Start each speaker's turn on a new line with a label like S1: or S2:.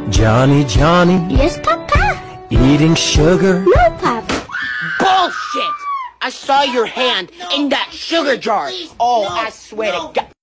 S1: Johnny, Johnny.
S2: Yes, Papa?
S1: Eating sugar?
S2: No, Papa.
S3: Bullshit! I saw your hand in that sugar jar. Oh, I swear to God.